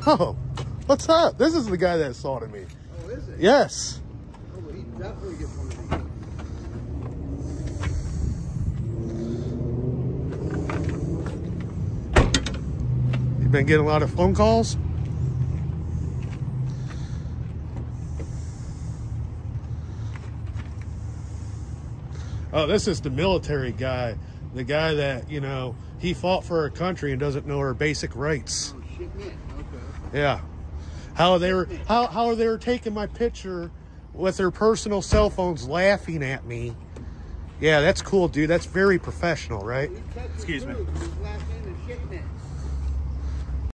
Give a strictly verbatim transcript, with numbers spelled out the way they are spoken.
Oh, what's up? This is the guy that assaulted me. Oh, is it? Yes. Oh, well, he definitely gets one of these. You've been getting a lot of phone calls? Oh, this is the military guy. The guy that, you know, he fought for our country and doesn't know our basic rights. Oh, shit, man. Okay. Yeah. How they were how how they were taking my picture with their personal cell phones laughing at me. Yeah, that's cool, dude. That's very professional, right? Excuse me. His last name is Shitman.